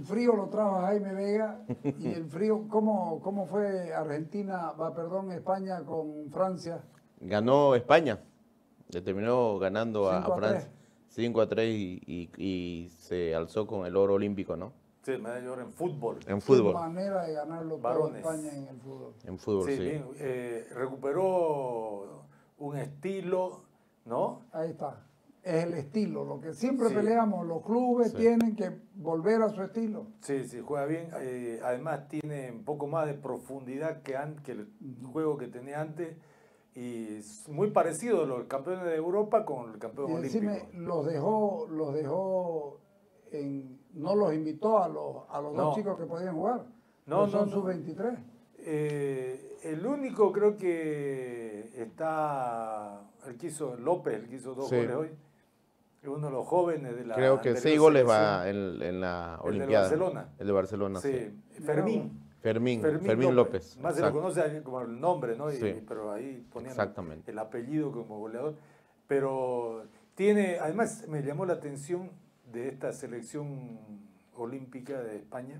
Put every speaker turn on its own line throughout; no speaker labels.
frío lo trajo a Jaime Vega y el frío, ¿cómo fue España con Francia?
Ganó España, le terminó ganando a
5-3.
Francia 5-3 y se alzó con el oro olímpico, ¿no?
Sí, medalla de oro en fútbol.
En
Qué
fútbol.
manera de ganarlo todo
Varones.
España en el fútbol.
En fútbol,
Sí,
sí.
bien, recuperó un estilo, ¿no?
Ahí está. Es el estilo, lo que siempre
Sí.
peleamos, los clubes
Sí.
tienen que volver a su estilo.
Sí, sí, juega bien. Además tiene un poco más de profundidad que el juego que tenía antes. Y es muy parecido los campeones de Europa con el campeón
Y
olímpico.
decime, los dejó no los invitó a los
No.
dos chicos que podían jugar.
No,
Son
no.
sub-23.
El único creo que está, el que hizo López, el que hizo 2
Sí.
goles hoy, es uno de los jóvenes de la
Creo que
anterior
6 goles
selección.
va en la
El del
Olimpiada.
Barcelona.
El de Barcelona, sí.
Sí, Fermín.
Fermín López.
Más se lo
exacto.
conoce como el nombre, ¿no?
Sí.
Pero ahí ponían
Exactamente.
el apellido como goleador. Pero tiene, además me llamó la atención de esta selección olímpica de España,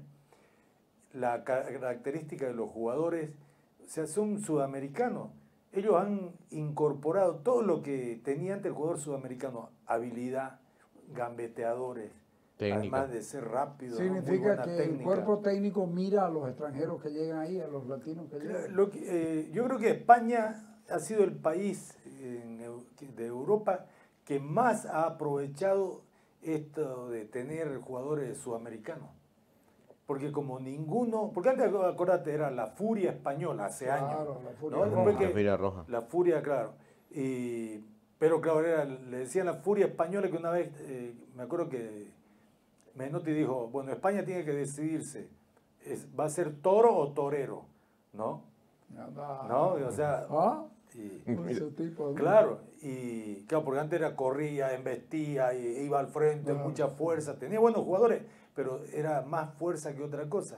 la característica de los jugadores, o sea, son sudamericanos. Ellos han incorporado todo lo que tenía antes el jugador sudamericano, habilidad, gambeteadores,
Técnica.
además de ser rápido, ¿no? Muy
Significa
buena
que
técnica.
el cuerpo técnico mira a los extranjeros que llegan ahí, a los latinos que llegan.
Yo creo que España ha sido el país de Europa que más ha aprovechado esto de tener jugadores sudamericanos. Porque como ninguno, porque antes, acuérdate, era la furia española hace años.
Claro, la furia
¿no?
roja.
Después que-
La Furia Roja.
La furia, claro. Pero claro, le decían la furia española que una vez, me acuerdo que Menotti dijo, bueno, España tiene que decidirse, ¿va a ser toro o torero? ¿No? ¿No? O sea,
¿Ah?
y-
Ese tipo, ¿no?
claro, y claro, porque antes era corría, embestía, iba al frente,
Claro.
mucha fuerza, tenía buenos jugadores, pero era más fuerza que otra cosa.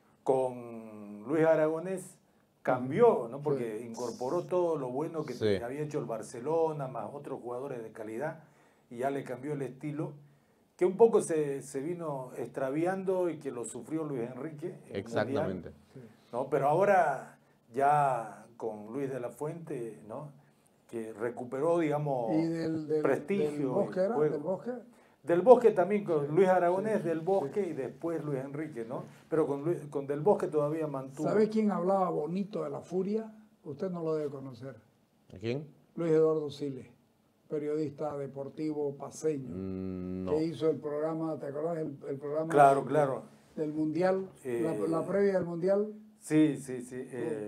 Con Luis Aragonés cambió, ¿no? Porque incorporó todo lo bueno que
Sí.
había hecho el Barcelona, más otros jugadores de calidad, y ya le cambió el estilo, que un poco se vino extraviando y que lo sufrió Luis Enrique. en el
Exactamente.
Mundial, ¿no? Pero ahora ya con Luis de la Fuente, ¿no? Que recuperó, digamos,
Y del
prestigio.
del Bosque,
y
¿era?
juego.
¿Del Bosque?
Del Bosque también con Luis Aragonés,
sí,
Del Bosque y después Luis Enrique, ¿no? Pero con Del Bosque todavía mantuvo.
¿Sabe quién hablaba bonito de la furia? Usted no lo debe conocer.
¿A quién?
Luis Eduardo Siles, periodista deportivo paceño,
No.
que hizo el programa, ¿te acuerdas? El programa
Claro, claro.
del Mundial, la previa del Mundial.
Sí, sí, sí.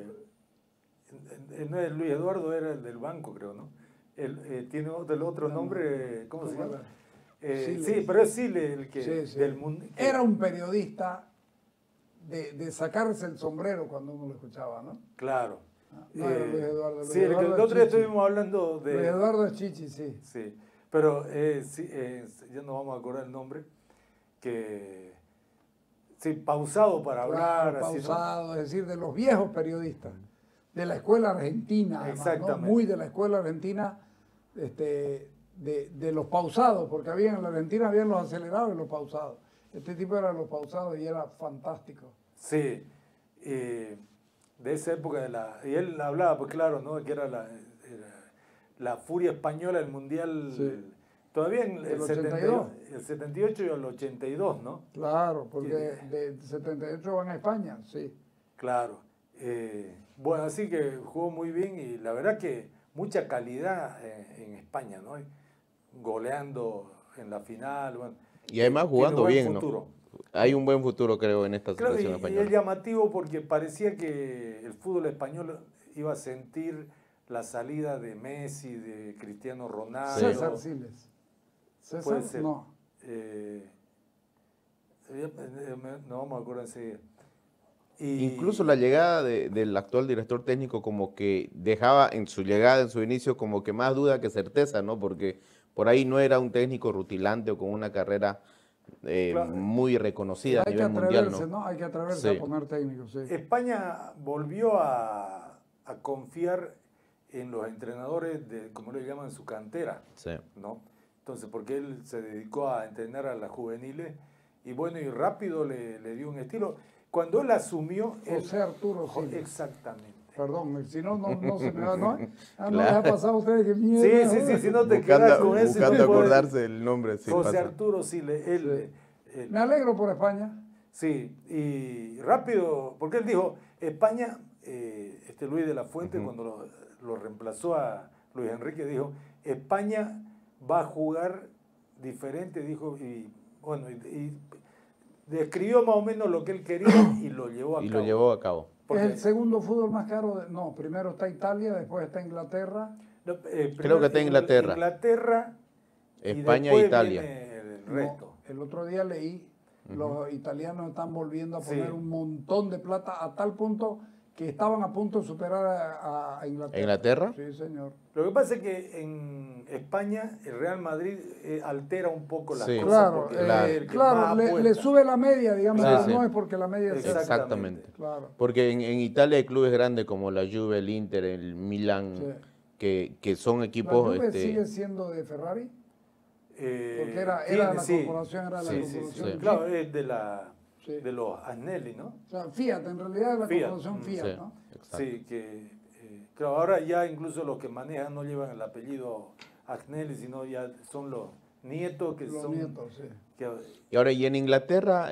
No es Luis Eduardo, era el del banco, creo, ¿no? Tiene otro nombre, ¿cómo se llama?
Siles.
Sí, pero es Siles el que
Sí, sí.
del mundo.
Era un periodista de sacarse el sombrero cuando uno lo escuchaba, ¿no?
Claro.
No era Luis Eduardo. Luis
Sí, el
Eduardo
otro día
Chichi.
estuvimos hablando de.
Luis Eduardo es Chichi, sí.
Sí, pero sí, ya no vamos a acordar el nombre, que sí, pausado para hablar,
Claro,
así, ¿no?
pausado, es decir, de los viejos periodistas, de la escuela argentina, además, ¿no?
Exactamente.
Muy de la escuela argentina, de los pausados, porque en la Argentina habían los acelerados y los pausados. Este tipo era los pausados y era fantástico.
Sí, de esa época y él hablaba, pues claro, ¿no? Que era la furia española, el mundial,
Sí.
todavía en
El
el
82.
el 78 y el 82, ¿no?
Claro, porque de 78 van a España, sí.
Claro. Bueno, así que jugó muy bien y la verdad que mucha calidad en España, ¿no? Goleando en la final, bueno.
Y además
Tiene
jugando
buen
bien,
futuro.
¿no? Hay un buen futuro, creo, en esta
Claro,
selección
y es
española.
llamativo porque parecía que el fútbol español iba a sentir la salida de Messi, de Cristiano Ronaldo.
César Siles.
Puede
César,
ser.
no.
No me acuerdo enseguida.
Incluso la llegada del actual director técnico como que dejaba en su llegada, en su inicio, como que más duda que certeza, ¿no? Porque por ahí no era un técnico rutilante o con una carrera
Claro.
muy reconocida a
Hay que
nivel mundial,
atreverse,
¿no?
¿no? Hay que atreverse
Sí.
a poner técnicos, sí.
España volvió a confiar en los entrenadores de, como le llaman, su cantera,
Sí.
¿no? Entonces, porque él se dedicó a entrenar a las juveniles y bueno, y rápido le dio un estilo. Cuando él asumió...
José Arturo Silva.
Exactamente.
Perdón, si no, no se me va, ¿no? ¿No les
Claro.
ha pasado a ustedes que mierda?
Sí, si no te quedas con eso.
Buscando
no puedes-
acordarse el nombre. Sí,
José
pasa.
Arturo Siles, él,
Me alegro por España.
sí, y rápido, porque él dijo, España, Luis de la Fuente, cuando lo reemplazó a Luis Enrique, dijo, España va a jugar diferente, dijo, y bueno, y describió más o menos lo que él quería y lo llevó a
Y
cabo.
lo llevó a cabo.
Porque-
Es el segundo fútbol más caro. No, primero está Italia, después está Inglaterra.
No,
Creo que está Inglaterra.
Inglaterra, y
España e
después
Italia.
viene el
No,
resto.
el otro día leí, los italianos están volviendo a
Sí.
poner un montón de plata a tal punto que estaban a punto de superar a Inglaterra.
¿Inglaterra?
Sí, señor.
Lo que pasa es que en España el Real Madrid altera un poco las
Sí.
cosas.
Claro,
porque
claro.
es el que
claro,
más
le
apuesta.
sube la media, digamos,
Sí,
pero
sí.
no es porque la media sea.
Exactamente.
Claro.
Porque en Italia hay clubes grandes como la Juve, el Inter, el Milan,
Sí.
que son
¿La
equipos...
Juve sigue siendo de Ferrari? Porque era la corporación, era la corporación.
Sí.
Claro, es de la
Sí.
de los Agnelli, ¿no?
O sea, Fiat, en realidad es la
Fiat.
corporación Fiat,
Sí.
¿no?
Exacto.
Sí, que claro, ahora ya incluso los que manejan no llevan el apellido Agnelli, sino ya son los nietos que
Los
son...
nietos, sí.
que-
Y ahora, y en Inglaterra,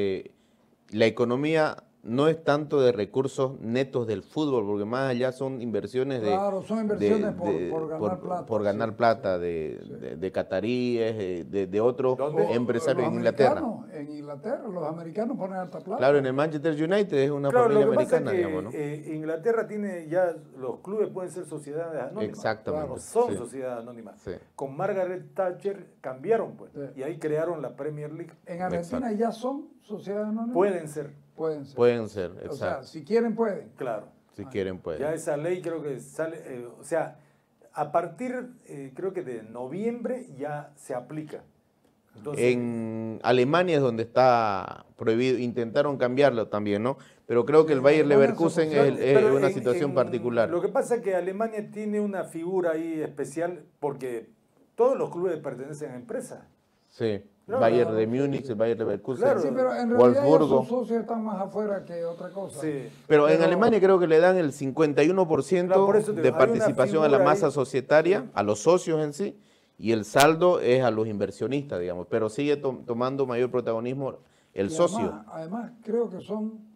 la economía no es tanto de recursos netos del fútbol, porque más allá son inversiones
Claro, son inversiones por ganar plata,
por ganar
sí,
plata
sí,
de cataríes, de otros
¿Dónde?
empresarios
Los
en Inglaterra.
americanos, en Inglaterra, los americanos ponen alta plata.
Claro, en el Manchester United es una
Claro,
familia
lo que pasa
americana,
es que
digamos, ¿no?
Inglaterra tiene ya, los clubes pueden ser sociedades anónimas.
Exactamente,
Claro, son
sí.
sociedades anónimas.
Sí.
Con Margaret Thatcher cambiaron, pues.
Sí.
Y ahí crearon la Premier League.
En Argentina ya son sociedades anónimas.
Pueden ser,
Pueden ser.
Pueden ser,
O sea,
exacto.
si quieren, pueden.
claro.
Si quieren,
Ya
pueden.
esa ley creo que sale, o sea, a partir, creo que de noviembre ya se aplica. Entonces,
En Alemania es donde está prohibido, intentaron cambiarlo también, ¿no? Pero creo que el
Sí,
Bayer
Alemania
Leverkusen
se opuso.
es
pero
una
en-
situación
en-
particular.
Lo que pasa es que Alemania tiene una figura ahí especial porque todos los clubes pertenecen a empresas.
Sí,
Claro,
Bayern
claro,
de
sí,
Múnich,
sí.
el Bayer Leverkusen,
Claro.
Sí, pero en realidad ya
Wolfsburgo.
sus socios están más afuera que otra cosa.
Sí.
Pero en
Pero-
Alemania creo que le dan el 51%
Claro, por eso te
de
digo, hay una
participación a la
figura
masa
ahí.
societaria, a los socios en sí, y el saldo es a los inversionistas, digamos, pero sigue tomando mayor protagonismo el
Y
socio.
Además, creo que son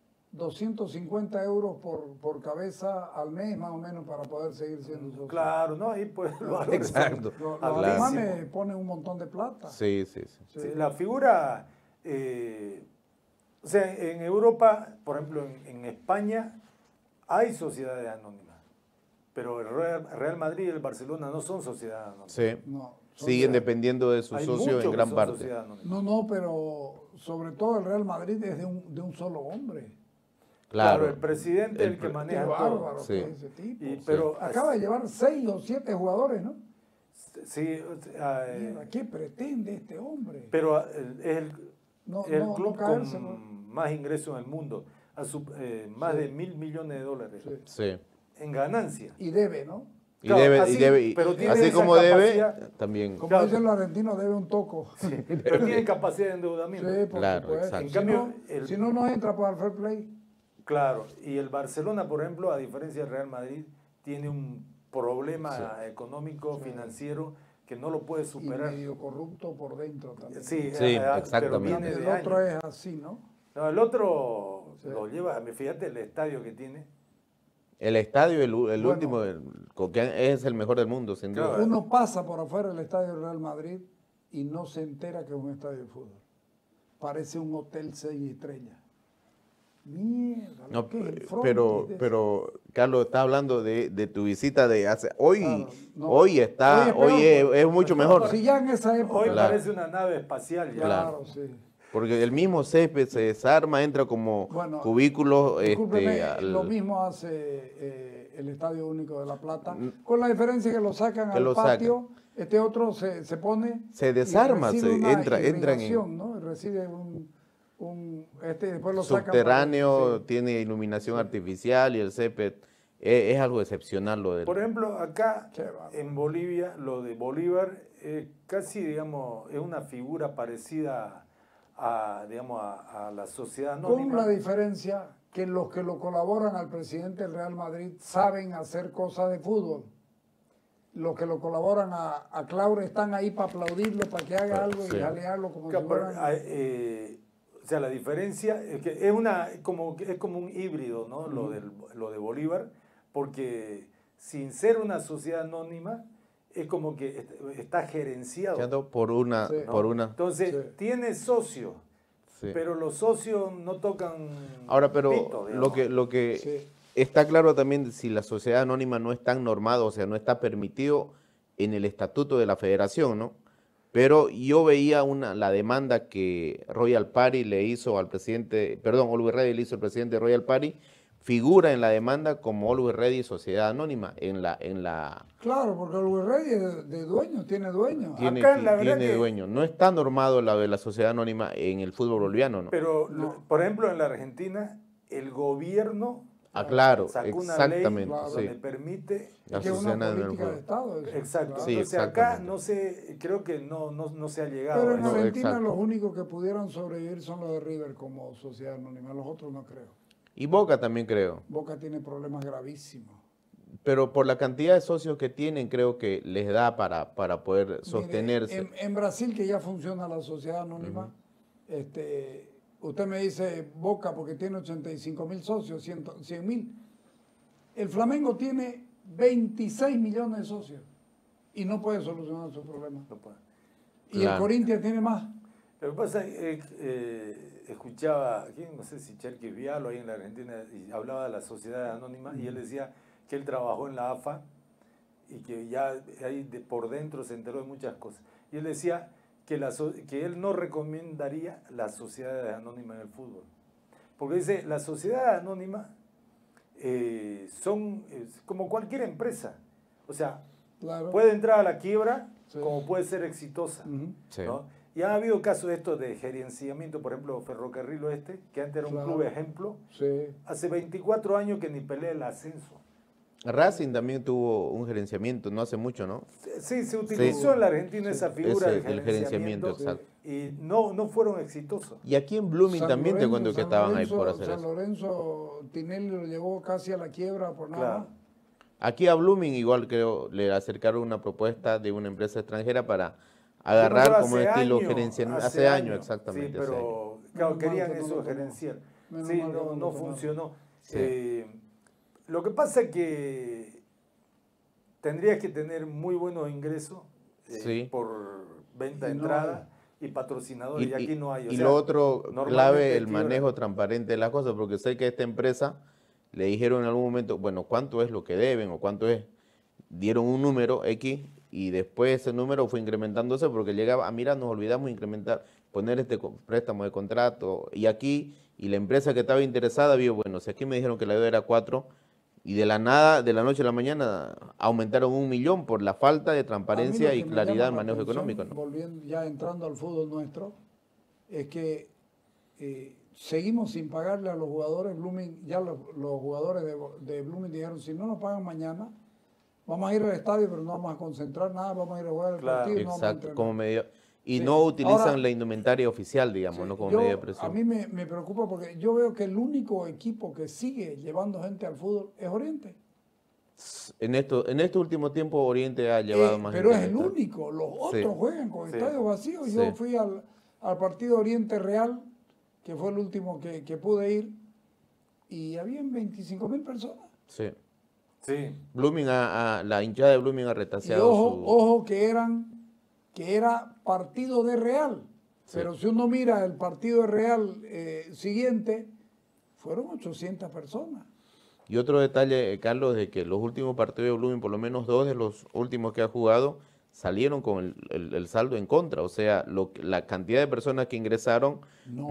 250 euros por cabeza al mes, más o menos, para poder seguir siendo socio.
Claro, ¿no? Ahí pues los valores son
Exacto.
Los
altísimos.
alemanes ponen un montón de plata.
Sí, sí, sí.
Sí.
Sí, la figura, o sea, en Europa, por ejemplo, en España, hay sociedades anónimas, pero el Real Madrid y el Barcelona no son sociedades anónimas.
Sí.
No, son-
Siguen dependiendo de sus
Hay
socios
muchos
en
que
gran
son
parte.
sociedades anónimas.
No, pero sobre todo el Real Madrid es de un solo hombre.
Claro.
El presidente es el que
Qué
maneja
bárbaro
todo.
Sí.
que es ese tipo.
Y- pero
Acaba de llevar 6 o 7 jugadores, ¿no?
sí, o sea,
Mierda, ¿qué pretende este hombre?
pero es el,
No,
es el
no,
club
no caerse, ¿no?
con más ingresos en el mundo, más de 1.000 millones de dólares
Sí.
Sí.
en ganancia.
Y debe, ¿no?
Y
Claro,
debe,
así,
y debe, y
pero tiene
así
esa
como debe,
capacidad.
también.
Como
Claro.
dicen los argentinos, debe un toco. Sí,
Pero tiene capacidad de endeudamiento.
por
Claro,
supuesto.
exacto.
En cambio,
Si no, no entra para el fair play.
Claro, y el Barcelona, por ejemplo, a diferencia del Real Madrid, tiene un problema económico, financiero, que no lo puede
Y
superar.
medio corrupto por dentro también.
Sí,
Sí,
pero
exactamente.
viene
El
de
otro
años.
es así, ¿no?
No, el otro
Sí.
lo lleva, fíjate el estadio que tiene.
El estadio, el
Bueno.
último, que es el mejor del mundo, sin duda.
Claro.
Uno pasa por afuera del estadio del Real Madrid y no se entera que es un estadio de fútbol. Parece un hotel 6 estrellas. Mierda,
No,
¿qué es el
pero,
frontis de
pero, Carlos, está hablando de tu visita de hace... Hoy,
Claro, no.
hoy está,
Hoy
hoy
es peor,
es mucho mejor.
Si ya en esa época.
Hoy
Claro.
parece una nave espacial ya.
Claro, sí.
Porque el mismo césped se desarma, entra como
Bueno,
cubículos.
Discúlpeme,
al-
lo mismo hace el Estadio Único de La Plata, con la diferencia que lo sacan
Que
al
lo
patio, este otro se pone...
Se
y
desarma,
recibe
se
una
entra en
irrigación, ¿no? Y recibe después lo sacan
subterráneo,
para-
tiene iluminación artificial y el césped es algo excepcional lo del...
Por ejemplo, acá
Qué bárbaro.
en Bolivia, lo de Bolívar casi, digamos, es una figura parecida digamos, a la sociedad
Con
anónima.
la diferencia que los que lo colaboran al presidente del Real Madrid saben hacer cosas de fútbol. Los que lo colaboran a Claure están ahí para aplaudirlo, para que haga algo y
Sí.
jalearlo como si
Claro, pero,
fueran...
o sea, la diferencia es que es como un híbrido, ¿no? Lo de Bolívar, porque sin ser una sociedad anónima, es como que está gerenciado.
Por una,
Sí.
¿no?
por una.
Entonces,
Sí.
tiene socios,
Sí.
pero los socios no tocan
Ahora, pero
pito, digamos.
lo que
Sí.
está claro también, si la sociedad anónima no está normada, o sea, no está permitido en el estatuto de la federación, ¿no? Pero yo veía la demanda que Royal Party le hizo al presidente, perdón, Always Ready le hizo al presidente de Royal Party, figura en la demanda como Always Ready Sociedad Anónima,
Claro, porque el Rey es de dueño, tiene dueño.
tiene,
Acá, la verdad
tiene
que-
dueño. No está normado la de la Sociedad Anónima en el fútbol boliviano, ¿no?
Pero,
No.
por ejemplo, en la Argentina, el gobierno
Claro,
sacó una
exactamente,
ley donde
sí.
permite.
La
Es que es
sociedad
una
anónima del
política de
fútbol.
Estado. eso.
Exacto.
Claro.
Sí,
Entonces acá
exactamente.
no sé, creo que no se ha llegado
Pero
a
en
eso.
No,
Argentina
exacto.
los únicos que pudieron sobrevivir son los de River como sociedad anónima, los otros no creo.
Y Boca también creo.
Boca tiene problemas gravísimos.
Pero por la cantidad de socios que tienen, creo que les da para poder
Mire,
sostenerse.
en Brasil, que ya funciona la sociedad anónima, usted me dice Boca porque tiene 85.000 socios, 100.000. El Flamengo tiene 26 millones de socios y no puede solucionar su problema.
No puede.
Y el
Claro.
Corinthians tiene más.
Lo que pasa es que escuchaba, aquí, no sé si Cherkis Vialo ahí en la Argentina, y hablaba de la sociedad anónima, y él decía que él trabajó en la AFA y que ya ahí por dentro se enteró de muchas cosas. Y él decía que él no recomendaría las sociedades anónimas en el fútbol. Porque dice, las sociedades anónimas son como cualquier empresa. O sea,
Claro.
puede entrar a la quiebra
Sí.
como puede ser exitosa.
Ujú.
Sí.
¿no? Y ha habido casos de estos de gerenciamiento, por ejemplo, Ferrocarril Oeste, que antes era un
Claro.
club ejemplo,
Sí.
hace 24 años que ni pelea el ascenso.
Racing también tuvo un gerenciamiento, no hace mucho, ¿no?
Sí, se utilizó en la Argentina esa figura
Ese,
de
el gerenciamiento,
gerenciamiento
exacto.
y no fueron exitosos.
Y aquí en Blooming
San
también te
Lorenzo-
cuento que
San
estaban ahí
Lorenzo-
por hacer
San
eso.
Lorenzo Tinelli lo llevó casi a la quiebra por nada
Claro.
más.
Aquí a Blooming igual creo le acercaron una propuesta de una empresa extranjera para
Pero
agarrar como
hace
estilo
años,
gerenciamiento. Hace años, exactamente.
Sí,
hace años.
pero claro,
Menos mal
querían
que no
eso
lo tomó.
gerenciar.
Menos
Sí,
mal que no lo
no
tomaron.
funcionó.
Sí.
Lo que pasa es que tendrías que tener muy buenos ingresos
Sí.
por venta de
Y no
entrada y patrocinadores, y, aquí no hay. O
y
sea,
lo otro
normalmente
clave, el
quiebran.
manejo transparente de las cosas, porque sé que a esta empresa le dijeron en algún momento, bueno, ¿cuánto es lo que deben o cuánto es? Dieron un número X y después ese número fue incrementándose porque llegaba, mira, nos olvidamos incrementar, poner este préstamo de contrato y aquí, y la empresa que estaba interesada vio, bueno, si aquí me dijeron que la deuda era 4 y de la nada, de la noche a la mañana, aumentaron 1 millón por la falta de
A mí
transparencia
lo
y
que me
claridad
llama
en
la
manejo
atención,
económico, ¿no?
Volviendo, ya entrando al fútbol nuestro, es que seguimos sin pagarle a los jugadores. Blooming, ya los jugadores de Blooming dijeron, si no nos pagan mañana, vamos a ir al estadio, pero no vamos a concentrar nada, vamos a ir a jugar el
Claro.
partido y no vamos a
Exacto,
entrenar.
como medio. Y
Sí.
no utilizan
Ahora-
la indumentaria oficial, digamos,
Sí,
¿no? Como
yo-
medio de
a
presión.
mí me preocupa porque yo veo que el único equipo que sigue llevando gente al fútbol es Oriente.
En este último tiempo Oriente ha llevado más
Pero es
gente
el
al estadio.
único, los
Sí.
otros juegan con
Sí.
estadios vacíos.
Sí.
Yo fui al partido Oriente Real, que fue el último que pude ir, y habían 25.000 personas.
Sí.
Sí,
Blooming la hinchada de Blooming ha
Y
retaseado
ojo que era partido de Real.
Sí.
Pero si uno mira el partido de Real siguiente, fueron 800 personas.
Y otro detalle, Carlos, de que los últimos partidos de Blooming, por lo menos 2 de los últimos que ha jugado, salieron con el saldo en contra. O sea, la cantidad de personas que ingresaron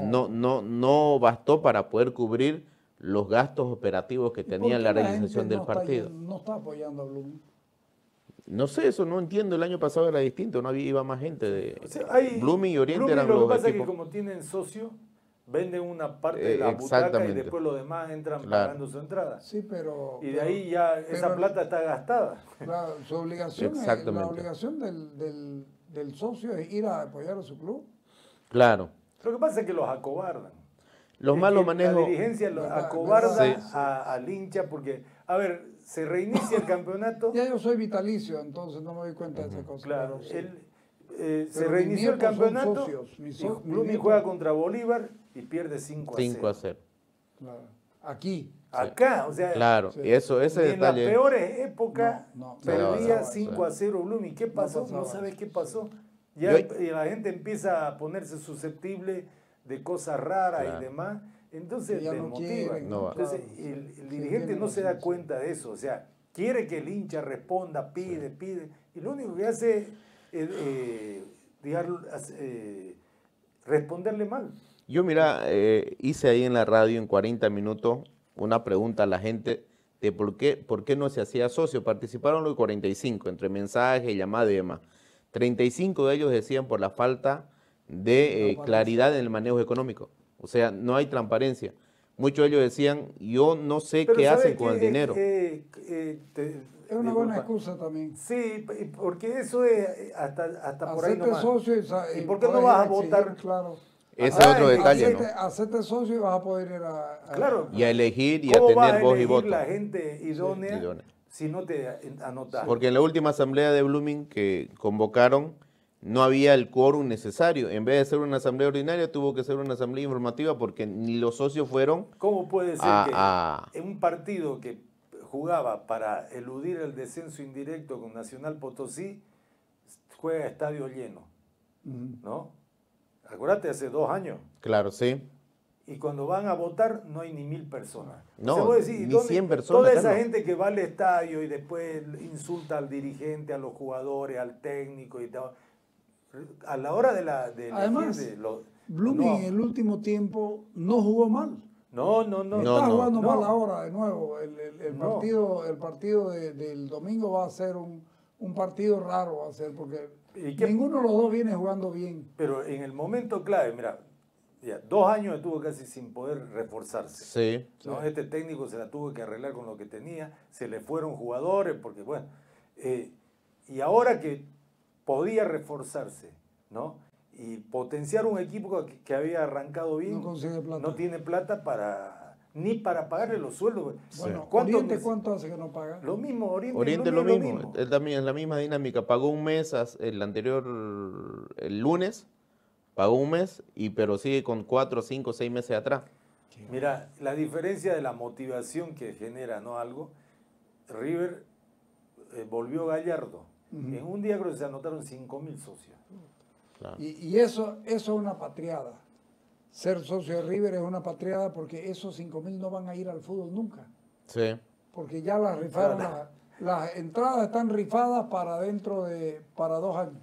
no bastó para poder cubrir los gastos operativos que
¿Y
tenía
por
la
qué
realización
gente
del partido.
no está apoyando a Blooming?
No sé, eso no entiendo. El año pasado era distinto, no había, iba más gente de
o sea,
Blooming y Oriente
Blooming,
eran
lo que
los
pasa es
equipos.
que como tienen socio, venden una parte de la butaca y
exactamente.
después los demás entran
Claro.
pagando su entrada.
Sí, pero...
Y de ahí ya esa
pero
plata está gastada.
su obligación, la
Exactamente.
obligación del socio es ir a apoyar a su club.
Claro.
Lo que pasa es que los acobardan.
Los
Es
malos
que
manejos.
La dirigencia
Verdad,
acobarda
verdad. Sí.
al hincha porque, a ver, se reinicia el campeonato.
Ya yo soy vitalicio, entonces no me doy cuenta de esa cosa.
Claro,
pero sí.
se
Pero
reinició
mis
el
nietos son
campeonato
socios, mis
y Blooming
nietos.
juega contra Bolívar y pierde 5 a 0.
5 a 0.
Claro. Aquí.
Acá, o sea,
Claro,
Sí.
y ese
ni en las
detalle.
peores épocas
No,
perdía
pasaba,
5 a 0 Blooming. ¿Qué pasó?
pasaba
No sabes
eso.
qué pasó.
Y
Ya
hoy-
y la gente empieza a ponerse susceptible de cosas raras
Claro.
y demás. Entonces
Que ya no
desmotiva.
quieren,
No va.
Entonces
claro,
el
sí,
dirigente
tiene
no se
razón,
da
sí.
cuenta de eso. O sea, quiere que el hincha responda, pide. Y lo único que hace es responderle mal.
Yo, mira, hice ahí en la radio en 40 minutos una pregunta a la gente de por qué no se hacía socio. Participaron los 45, entre mensajes, llamadas y demás. 35 de ellos decían por la falta de claridad en el manejo económico. O sea, no hay transparencia. Muchos de ellos decían, yo no sé
Pero
qué
¿sabes
hacen con el dinero.
Es una buena excusa también.
Sí, porque eso es hasta por ahí
Hacerte
nomás.
socio
¿Y por qué no
puedes
vas a
ir exigir,
votar?
Claro.
Ese es otro
Ay,
detalle, ¿no?
Hacerte socio y vas a poder ir
Claro.
Y a elegir y a
¿Cómo vas
tener
a
voz y
elegir
voto.
la gente idónea,
idónea.
si no te anotas?
Porque en la última asamblea de Blooming que convocaron, no había el quórum necesario. En vez de ser una asamblea ordinaria, tuvo que ser una asamblea informativa porque ni los socios fueron.
¿Cómo puede ser
Ah,
que en un partido que jugaba para eludir el descenso indirecto con Nacional Potosí juega a estadio lleno? ¿No? Acuérdate, hace 2 años.
Claro, sí.
Y cuando van a votar no hay ni 1000 personas.
No,
vos decís,
ni
¿dónde-
100 personas,
Toda esa
Carlos.
gente que va al estadio y después insulta al dirigente, a los jugadores, al técnico y tal. A la hora de
Además,
elegir,
Blooming en el último tiempo no jugó mal.
no.
No,
Está jugando
no.
mal ahora de nuevo.
No.
El partido del domingo va a ser un partido raro, va a ser, porque
¿Y qué?
ninguno de los dos viene jugando bien.
Pero en el momento clave, mira, ya, 2 años estuvo casi sin poder reforzarse.
Sí.
¿No? Este técnico se la tuvo que arreglar con lo que tenía, se le fueron jugadores, porque bueno, y ahora que podía reforzarse, ¿no? Y potenciar un equipo que había arrancado bien,
No consigue plata.
no tiene plata ni para pagarle los sueldos.
Bueno,
¿Cuánto
Oriente,
neces-
¿cuánto hace que no paga?
Lo mismo,
Oriente lo mismo. Él también es la misma dinámica. Pagó un mes, el anterior, el lunes, pagó un mes, pero sigue con 4, 5, 6 meses atrás.
Mira, la diferencia de la motivación que genera, ¿no? Algo, River volvió Gallardo. En un día creo que se anotaron 5000 socios.
Claro.
Y eso es una patriada. Ser socio de River es una patriada porque esos 5.000 no van a ir al fútbol nunca.
Sí.
Porque ya las rifaron,
Claro.
las entradas están rifadas para 2 años.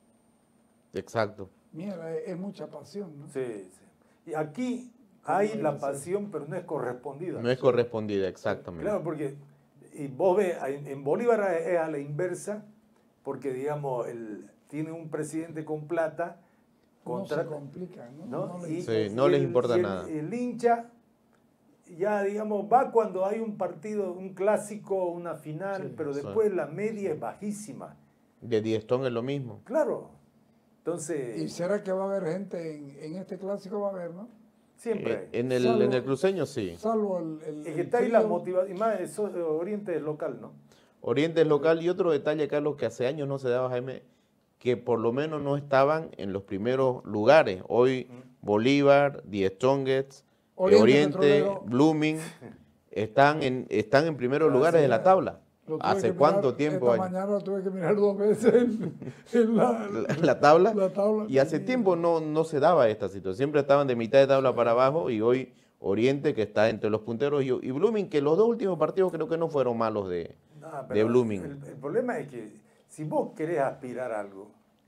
Exacto.
Mira, es mucha pasión, ¿no?
Sí. Y aquí hay la pasión, pero no es correspondida.
No es correspondida, exactamente.
Claro, porque y vos ves, en Bolívar es a la inversa, porque digamos, tiene un presidente con plata,
No se
contrata,
complica, ¿no?
¿no?
No le-
Sí, no les importa
y
nada.
El hincha ya, digamos, va cuando hay un partido, un clásico, una final,
Sí,
pero
sí.
después la media es bajísima.
De Diestón es lo mismo.
Claro.
¿Y
Entonces,
será que va a haber gente en este clásico? Va a haber, ¿no?
siempre.
En
Salvo-
el cruceño sí.
Salvo el
Es que está ahí la
frío.
motivación, y más Oriente es local, ¿no?
Oriente es local y otro detalle, Carlos, que hace años no se daba, Jaime, que por lo menos no estaban en los primeros lugares. Hoy Bolívar, Die Strongest,
Oriente
Oriente,
Petrolero.
Blooming, están en primeros
Ah,
lugares
sí,
de la tabla.
Lo tuve
¿Hace
que
cuánto
mirar,
tiempo?
Esta mañana lo tuve que mirar 2 veces en
La tabla.
la tabla.
Y hace tiempo no se daba esta situación. Siempre estaban de mitad de tabla para abajo y hoy Oriente, que está entre los punteros, y Blooming, que los 2 últimos partidos creo que no fueron malos de Blooming.
El problema es que si vos querés aspirar a algo,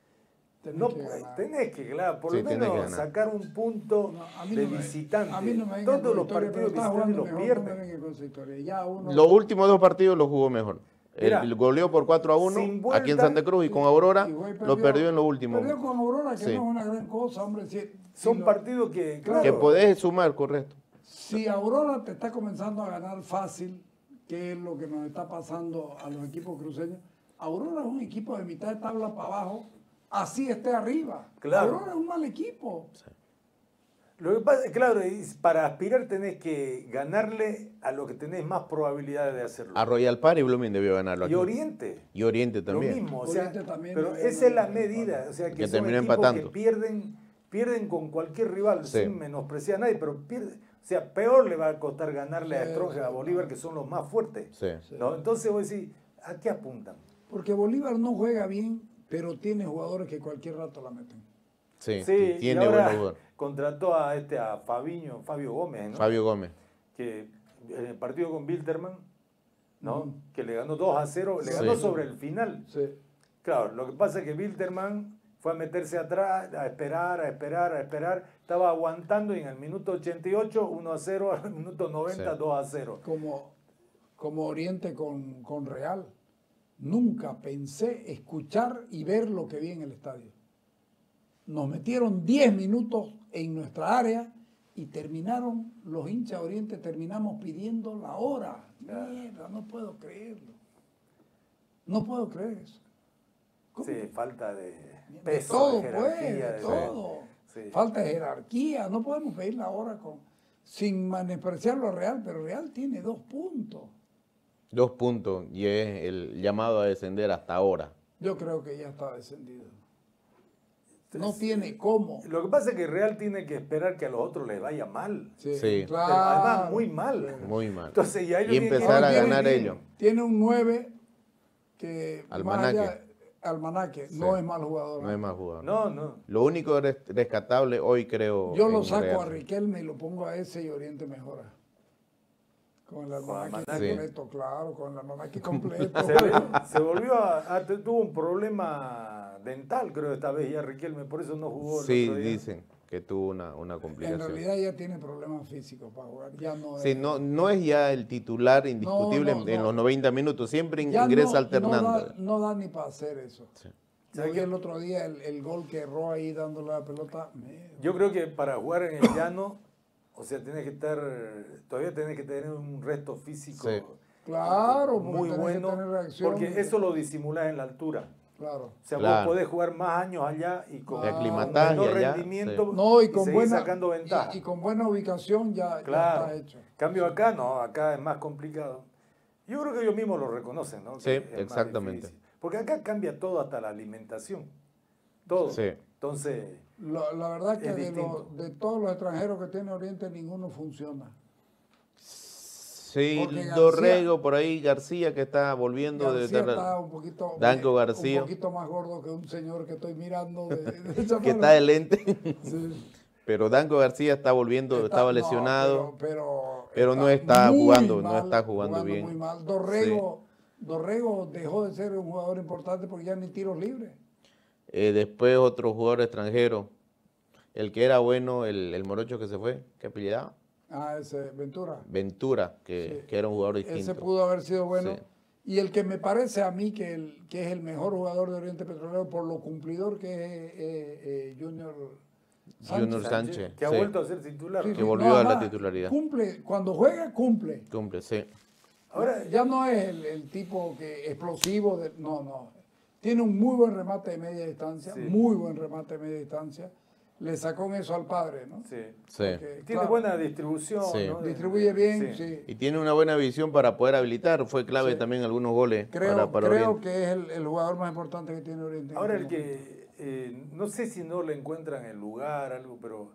tenés que, claro, por
Sí,
lo
tenés que
menos
ganar.
sacar un punto
No, a mí
de
no me-
visitante.
A mí no me vengan
Todos
con
los
historia,
partidos
pero está
visitantes
jugando
los
mejor, no me
pierden.
vengan con esa historia. Ya uno,
Los últimos 2 partidos los jugó mejor.
Mira,
El goleó por 4-1
sin
aquí en
vuelta,
Santa Cruz y con Aurora
y güey
lo perdió en los últimos.
Perdió con Aurora, que
Sí.
no es una gran cosa, hombre.
son
lo-
partidos que, claro,
Que podés sumar, correcto.
Si Aurora te está comenzando a ganar fácil, que es lo que nos está pasando a los equipos cruceños, Aurora es un equipo de mitad de tabla para abajo, así esté arriba.
Claro.
Aurora es un mal equipo.
Lo que pasa, claro, es para aspirar tenés que ganarle a lo que tenés más probabilidades de hacerlo.
A Royal Party Blooming debió ganarlo
Y
aquí.
Oriente.
Y Oriente también.
Lo mismo, o sea,
Oriente también
pero
debió
esa es la
ganar Royal
medida,
Party.
o sea, que
Que
son
terminó
equipos
empatando.
que pierden con cualquier rival,
Sí.
sin menospreciar a nadie, pero pierde, o sea, peor le va a costar ganarle a
Sí,
Strongest,
sí,
a Bolívar,
no.
que son los más fuertes.
Sí.
Sí.
¿No? Entonces vos decís, ¿a qué apuntan?
Porque Bolívar no juega bien, pero tiene jugadores que cualquier rato la meten.
Sí,
Sí, y
tiene
ahora
buenos jugadores.
contrató a Fabio Gómez, ¿no?
Fabio Gómez.
Que en el partido con Bilderman, ¿no?
Ujú.
Que le ganó 2-0, le
Sí.
ganó sobre el final.
Sí.
Claro, lo que pasa es que Bilderman fue a meterse atrás, a esperar, estaba aguantando y en el minuto 88, 1-0, al minuto 90,
Sí.
2-0.
Como Oriente con Real. Nunca pensé escuchar y ver lo que vi en el estadio. Nos metieron 10 minutos en nuestra área y terminaron, los hinchas de Oriente terminamos pidiendo la hora. Mierda, no puedo creerlo. No puedo creer eso. ¿Cómo?
Sí, falta de
De
peso,
todo,
de
pues,
jerarquía.
de todo.
Sí.
Falta de jerarquía. No podemos pedir la hora sin menospreciar lo Real, pero Real tiene 2 puntos.
2 puntos y es el llamado a descender hasta ahora.
Yo creo que ya está descendido. No
Entonces,
tiene cómo.
Lo que pasa es que Real tiene que esperar que a los otros les vaya mal.
Sí.
Pero además muy mal.
Sí.
Muy mal.
Entonces ya ellos
Y
tienen que
empezar a
ir
ganar
bien.
ellos.
Tiene un 9 que
Almanaque.
Almanaque,
Sí.
no es mal jugador.
No es más jugador.
No, no.
Lo único rescatable hoy creo.
Yo lo
en
saco
Real.
a Riquelme y lo pongo a ese y Oriente mejora. Con el almanaque
almanaque.
completo, claro, con el almanaque completo.
Se volvió tuvo un problema dental, creo, esta vez ya Riquelme, por eso no jugó el
Sí,
otro día.
dicen que tuvo una
En
complicación.
realidad ya tiene problemas físicos para jugar. Ya no
Sí,
es,
no es ya el titular indiscutible
no,
en
no.
los 90 minutos, siempre
ya
ingresa
no,
alternando.
No da ni para hacer eso.
Sí.
Yo vi el otro día el gol que erró ahí dándole la pelota.
Yo creo que para jugar en el llano, o sea, todavía tienes que tener un resto físico
Sí.
Claro, porque
muy
tenés que
bueno,
tener reacción.
porque eso lo disimulas en la altura.
Claro.
O sea,
Claro.
vos podés jugar más años allá y con
Te aclimatás y
menor
allá,
rendimiento
No, y
y
con
seguís
buena
sacando ventaja.
y con buena ubicación ya
Claro.
está hecho.
Cambio acá, no, acá es más complicado. Yo creo que ellos mismos lo reconocen, ¿no?
Sí,
Que es más
exactamente.
difícil. Porque acá cambia todo, hasta la alimentación. Todo.
Sí.
Entonces,
La verdad que
Es
de
distinto.
todos los extranjeros que tiene Oriente, ninguno funciona.
Sí,
Porque García-
Dorrego por ahí, García que está volviendo
García
de
está un poquito,
Danco García.
un poquito más gordo que un señor que estoy mirando.
que está de lente.
Sí.
Pero Danco García está volviendo, estaba
No,
lesionado.
pero
no está
muy
jugando, no
mal,
está jugando bien.
muy mal. Dorrego dejó de ser un jugador importante porque ya ni tiros libres.
Después otro jugador extranjero. El que era bueno, el morocho que se fue, ¿qué apellidaba?
Ah, ese Ventura.
Ventura,
Sí.
que era un jugador
Ese
distinto.
pudo haber sido bueno.
Sí.
Y el que me parece a mí que es el mejor jugador de Oriente Petrolero por lo cumplidor que es Junior Sánchez.
Junior Sánchez,
que ha
sí.
vuelto a ser titular.
Sí,
¿no?
Que
sí,
volvió
no,
a la
además,
titularidad.
Cumple, cuando juega, cumple.
Cumple, sí.
Ahora,
Ya no es el tipo que explosivo, no. Tiene un muy buen remate de media distancia,
Sí.
muy buen remate de media distancia. Le sacó en eso al padre, ¿no?
sí.
Sí.
Porque,
Tiene
claro,
buena distribución.
Sí.
¿no?
distribuye bien,
Sí.
sí.
Y tiene una buena visión para poder habilitar. Fue clave
Sí.
también algunos goles
Creo
para Oriente.
que es el jugador más importante que tiene Oriente. en
Ahora
este
el
momento.
que, no sé si no le encuentran el lugar, algo, pero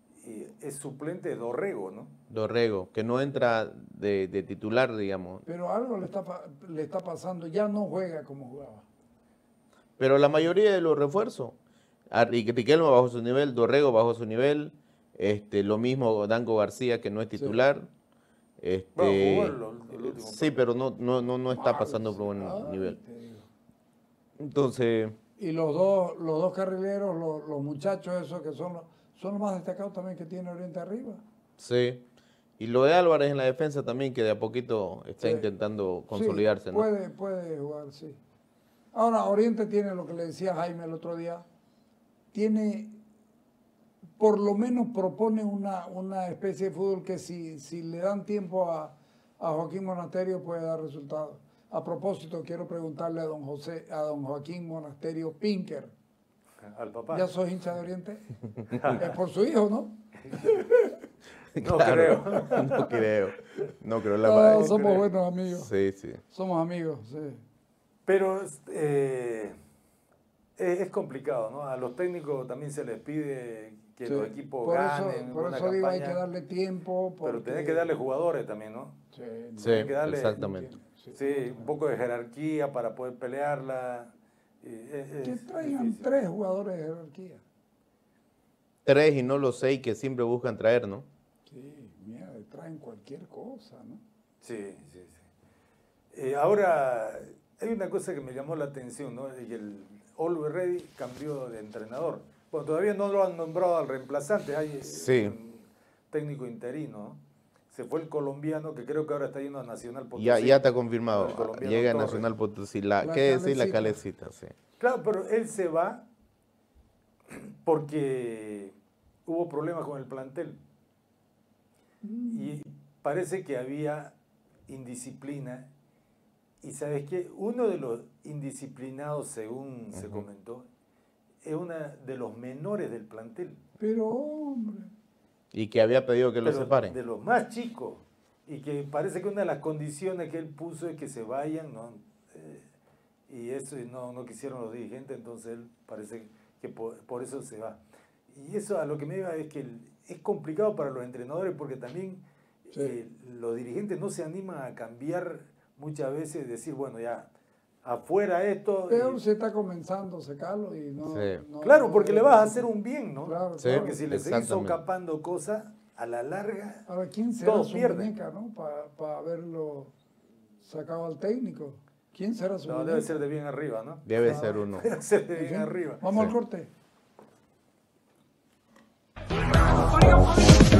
es suplente de Dorrego, ¿no?
Dorrego, que no entra de titular, digamos.
Pero algo le está pasando, ya no juega como jugaba.
Pero la mayoría de los refuerzos, Riquelme bajo su nivel, Dorrego bajo su nivel, lo mismo Danco García, que no es titular.
Bueno, jugó el último
Sí, pero no está pasando por buen
Ay,
nivel.
te digo.
Entonces,
Y los dos carrileros, los muchachos esos que son los más destacados también que tiene Oriente arriba.
sí. Y lo de Álvarez en la defensa también, que de a poquito está
Sí.
intentando consolidarse,
Sí,
¿no?
puede jugar, sí. Ahora, Oriente tiene lo que le decía Jaime el otro día, tiene, por lo menos propone una especie de fútbol que si le dan tiempo a Joaquín Monasterio puede dar resultados. A propósito, quiero preguntarle a don Joaquín Monasterio Pinker,
Al papá.
¿ya sos hincha de Oriente? Es por su hijo, ¿no?
No
Claro,
creo.
No creo. No creo.
No, somos buenos amigos.
Sí, sí.
Somos amigos, sí.
Pero es complicado, ¿no? A los técnicos también se les pide que
Sí.
los equipos
Por
ganen
eso, por
una
eso digo, hay que
campaña,
darle tiempo.
pero
porque-
tenés que darle jugadores también, ¿no?
Sí,
Sí,
Tiene que darle-
exactamente.
Sí, un poco de jerarquía para poder pelearla.
Que
Es
traigan
difícil.
3 jugadores de jerarquía.
3 y no los 6 que siempre buscan traer, ¿no?
Sí, mira, traen cualquier cosa, ¿no?
Sí, sí, sí. Ahora, hay una cosa que me llamó la atención, ¿no? Y el Always Ready cambió de entrenador. Bueno, todavía no lo han nombrado al reemplazante, hay
Sí.
un técnico interino, ¿no? Se fue el colombiano, que creo que ahora está yendo a Nacional Potosí.
Ya está confirmado.
El colombiano
Llega a
Torres.
Nacional Potosí.
La
¿Qué decir? La
Calecita.
Calecita, sí.
Claro, pero él se va porque hubo problemas con el plantel. Y parece que había indisciplina. Y sabes qué, uno de los indisciplinados, según se comentó, es uno de los menores del plantel.
Pero, hombre,
Y que había pedido que lo
Pero
separen.
de los más chicos. Y que parece que una de las condiciones que él puso es que se vayan, ¿no? Y eso no quisieron los dirigentes, entonces él parece que por eso se va. Y eso a lo que me lleva es que es complicado para los entrenadores porque también
Sí.
los dirigentes no se animan a cambiar muchas veces, decir, bueno, ya, afuera esto.
peor se está comenzando, Carlos, y no...
Sí.
no-
Claro,
no-
porque le vas a hacer un bien, ¿no?
Claro,
Sí.
claro.
Porque si le seguís
Exactamente.
socapando cosas, a la larga,
Ahora, ¿quién será
todos
su
pierden.
muñeca, no? Para haberlo sacado al técnico. ¿Quién será su
no,
muñeca?
debe ser de bien arriba, ¿no?
Debe ser uno.
Debe ser de
En
bien
fin,
arriba.
Vamos
Sí.
al corte.